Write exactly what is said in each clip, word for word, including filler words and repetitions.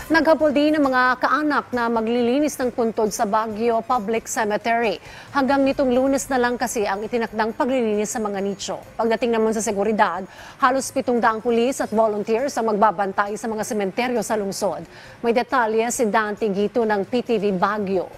Naghabol din ng mga kaanak na maglilinis ng puntod sa Baguio Public Cemetery. Hanggang nitong Lunes na lang kasi ang itinakdang paglilinis sa mga nicho. Pagdating naman sa seguridad, halos pitong daang pulis at volunteers ang magbabantay sa mga sementeryo sa lungsod. May detalye si Dante Gito ng P T V Baguio.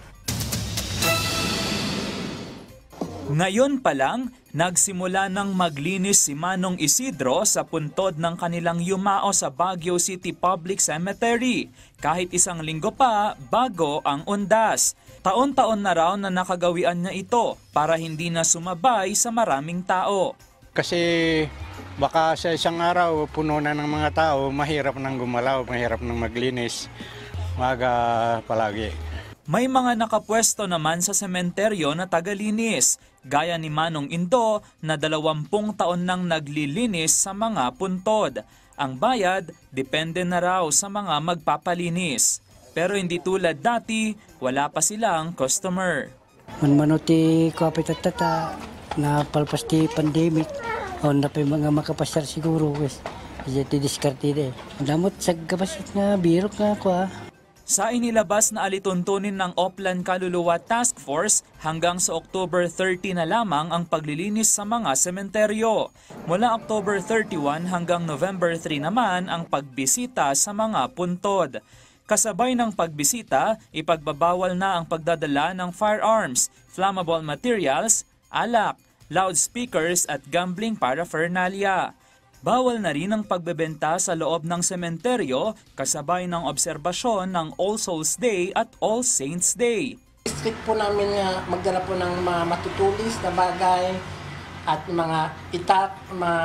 Ngayon pa lang, nagsimula ng maglinis si Manong Isidro sa puntod ng kanilang yumao sa Baguio City Public Cemetery. Kahit isang linggo pa, bago ang undas. Taon-taon na raw na nakagawian niya ito para hindi na sumabay sa maraming tao. Kasi baka sa isang araw, puno na ng mga tao, mahirap nang gumalaw, mahirap nang maglinis. Maga palagi. May mga nakapwesto naman sa sementeryo na tagalinis, gaya ni Manong Indo na dalawampung taon nang naglilinis sa mga puntod. Ang bayad, depende na raw sa mga magpapalinis. Pero hindi tulad dati, wala pa silang customer. Manmanuti kapit at tata na palpas ti pandemic, o na pa mga makapasar siguro kasi hindi diskarte de. Damot sa kapasit nga birok nga ako ah. Sa inilabas na alituntunin ng Oplan Kaluluwa Task Force, hanggang sa October thirty na lamang ang paglilinis sa mga sementeryo. Mula October thirty-one hanggang November three naman ang pagbisita sa mga puntod. Kasabay ng pagbisita, ipagbabawal na ang pagdadala ng firearms, flammable materials, alak, loudspeakers at gambling paraphernalia. Bawal na rin ang pagbebenta sa loob ng sementeryo kasabay ng obserbasyon ng All Souls Day at All Saints Day. Strict po namin nga magdala po ng mga matutulis na bagay at mga itak, mga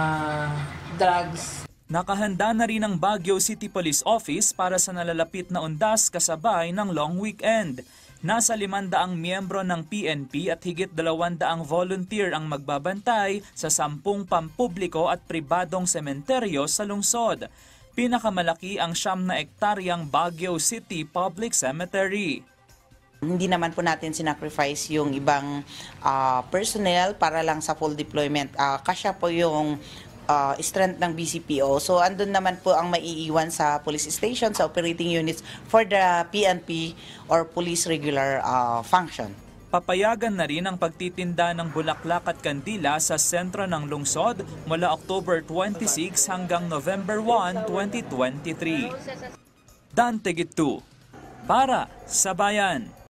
drugs. Nakahanda na rin ang Baguio City Police Office para sa nalalapit na undas kasabay ng long weekend. Nasa limandaang miyembro ng P N P at higit dalawandaang volunteer ang magbabantay sa sampung pampubliko at pribadong sementeryo sa lungsod. Pinakamalaki ang siyam na ektaryang Baguio City Public Cemetery. Hindi naman po natin sinacrifice yung ibang uh, personnel para lang sa full deployment. Uh, kasya po yung Uh, strength ng B C P O. So andun naman po ang maiiwan sa police station, sa operating units for the P N P or police regular uh, function. Papayagan na rin ang pagtitinda ng bulaklak at kandila sa sentro ng lungsod mula October twenty-six hanggang November one, twenty twenty-three. Dante Gito, para sa Bayan.